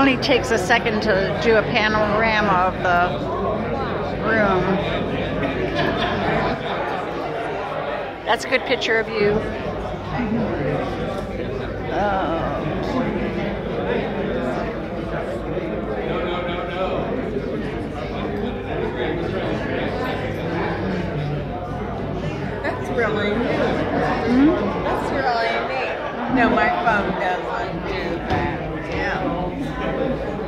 only takes a second to do a panorama of the room. That's a good picture of you. That's really neat. That's really neat. No, my phone doesn't do that. Yeah.